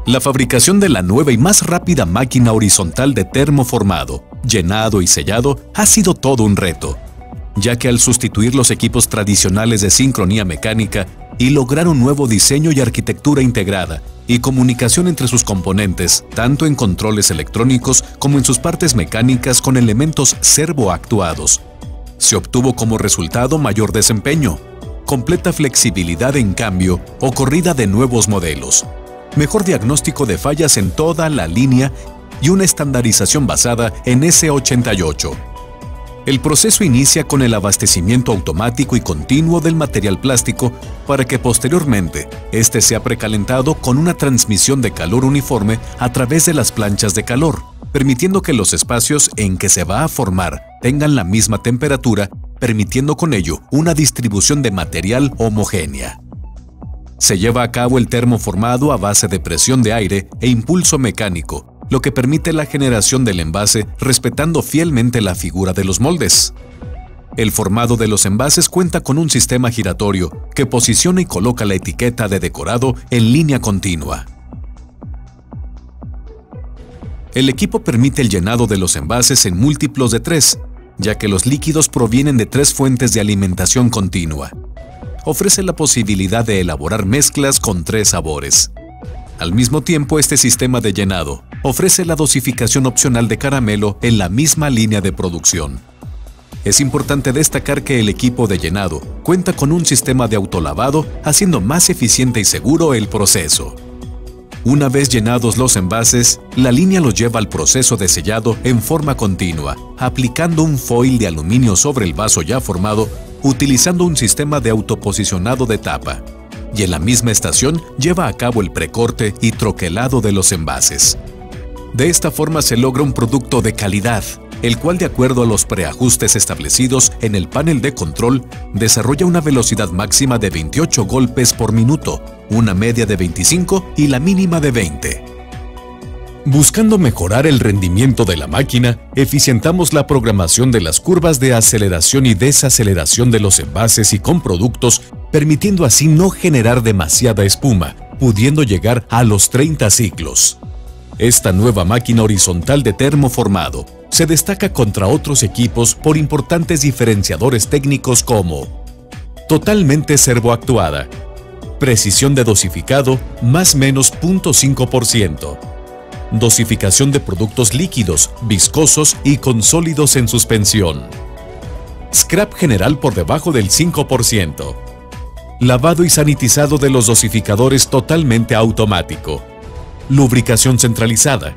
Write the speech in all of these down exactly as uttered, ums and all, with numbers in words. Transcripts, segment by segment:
La fabricación de la nueva y más rápida máquina horizontal de termoformado, llenado y sellado ha sido todo un reto, ya que al sustituir los equipos tradicionales de sincronía mecánica y lograr un nuevo diseño y arquitectura integrada y comunicación entre sus componentes, tanto en controles electrónicos como en sus partes mecánicas con elementos servoactuados, se obtuvo como resultado mayor desempeño, completa flexibilidad en cambio o corrida de nuevos modelos, mejor diagnóstico de fallas en toda la línea y una estandarización basada en ese ochenta y ocho. El proceso inicia con el abastecimiento automático y continuo del material plástico para que posteriormente este sea precalentado con una transmisión de calor uniforme a través de las planchas de calor, permitiendo que los espacios en que se va a formar tengan la misma temperatura, permitiendo con ello una distribución de material homogénea. Se lleva a cabo el termoformado a base de presión de aire e impulso mecánico, lo que permite la generación del envase respetando fielmente la figura de los moldes. El formado de los envases cuenta con un sistema giratorio que posiciona y coloca la etiqueta de decorado en línea continua. El equipo permite el llenado de los envases en múltiplos de tres, ya que los líquidos provienen de tres fuentes de alimentación continua. Ofrece la posibilidad de elaborar mezclas con tres sabores. Al mismo tiempo, este sistema de llenado ofrece la dosificación opcional de caramelo en la misma línea de producción. Es importante destacar que el equipo de llenado cuenta con un sistema de autolavado, haciendo más eficiente y seguro el proceso. Una vez llenados los envases, la línea los lleva al proceso de sellado en forma continua, aplicando un foil de aluminio sobre el vaso ya formado, utilizando un sistema de autoposicionado de tapa, y en la misma estación lleva a cabo el precorte y troquelado de los envases. De esta forma se logra un producto de calidad, el cual, de acuerdo a los preajustes establecidos en el panel de control, desarrolla una velocidad máxima de veintiocho golpes por minuto, una media de veinticinco y la mínima de veinte. Buscando mejorar el rendimiento de la máquina, eficientamos la programación de las curvas de aceleración y desaceleración de los envases y con productos, permitiendo así no generar demasiada espuma, pudiendo llegar a los treinta ciclos. Esta nueva máquina horizontal de termoformado se destaca contra otros equipos por importantes diferenciadores técnicos como totalmente servoactuada, precisión de dosificado más menos cero punto cinco por ciento, dosificación de productos líquidos, viscosos y con sólidos en suspensión, scrap general por debajo del cinco por ciento, lavado y sanitizado de los dosificadores totalmente automático, lubricación centralizada,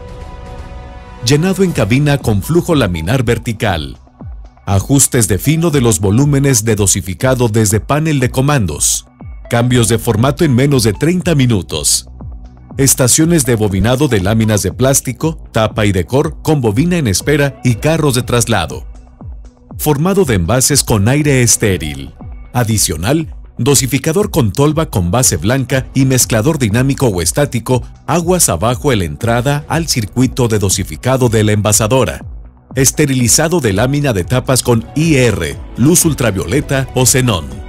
llenado en cabina con flujo laminar vertical, ajustes de fino de los volúmenes de dosificado desde panel de comandos, cambios de formato en menos de treinta minutos, estaciones de bobinado de láminas de plástico, tapa y decor con bobina en espera y carros de traslado, formado de envases con aire estéril, adicional, dosificador con tolva con base blanca y mezclador dinámico o estático, aguas abajo en la entrada al circuito de dosificado de la envasadora, esterilizado de lámina de tapas con I R, luz ultravioleta o xenón.